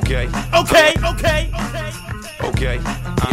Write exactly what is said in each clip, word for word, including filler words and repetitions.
Okay. Okay, okay, Okay. Uh-huh.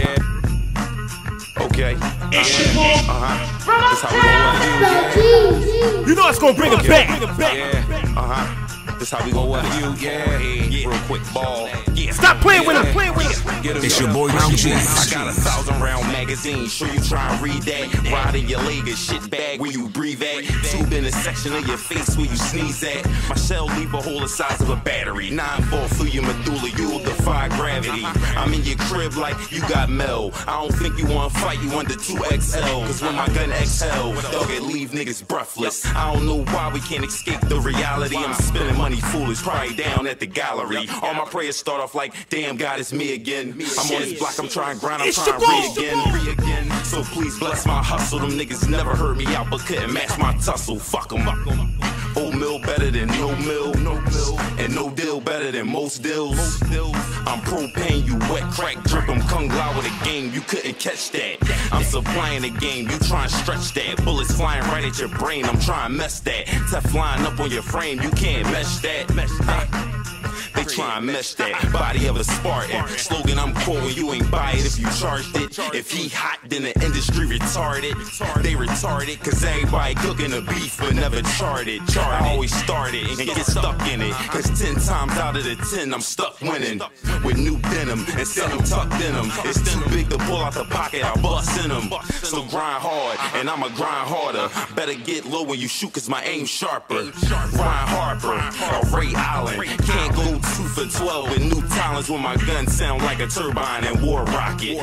yeah. Okay. It's your boy. Uh-huh. This how we go with you. You know it's gonna bring it back. Yeah. Uh-huh. This how we go with you. Yeah. yeah. Real quick ball. Yeah. Stop playing with him. Playing with him. It's your boy Round G. I got a thousand round magazine. Sure you try and read that. Ride in your leg a shit bag where you breathe at. Tube in a section of your face where you sneeze at. My shell leave a hole the size of a battery. Nine ball through your medulla, you'll defy gravity. I'm in your crib like you got Mel. I don't think you wanna fight, you under two X L. Cause when my gun exhale, dog, it leave niggas breathless. I don't know why we can't escape the reality. I'm spending money foolish, probably down at the gallery. All my prayers start off like, damn God, it's me again. I'm on this block, I'm trying to grind, I'm trying to re again, re again. So please bless my hustle. Them niggas never heard me out but couldn't match my tussle. Fuck them up. Old mill better than no mill, no mill, and no deal better than most deals. I'm propane, you wet crack, drip 'em, kung lao with a game, you couldn't catch that. I'm supplying the game, you try and stretch that. Bullets flying right at your brain, I'm trying to mess that. Teflon up on your frame, you can't mesh that. Mesh that. They try and mesh that body of a Spartan. Slogan I'm quoting, you ain't buy it if you charged it. If he hot, then the industry retarded. They retarded, cause everybody cooking the beef but never charted. I always started and get stuck in it. Cause ten times out of the ten, I'm stuck winning. With new denim and still I'm tucked in them. It's too big to pull out the pocket, I bust in them. So grind hard, and I'ma grind harder. Better get low when you shoot, cause my aim's sharper. Ryan Harper or Ray Allen. Can't go two for twelve with new talents when my gun sound like a turbine and war rocket.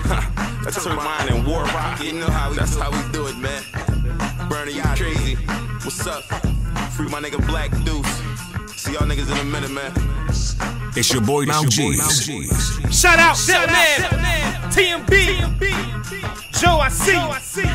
A turbine and war rocket. You know how we That's do how we do it, man. Bernie, y'all crazy. What's up? Free my nigga Black Deuce. See y'all niggas in a minute, man. It's your boy Round G. Shout out, Zell Man, T M B, Joe, I see you.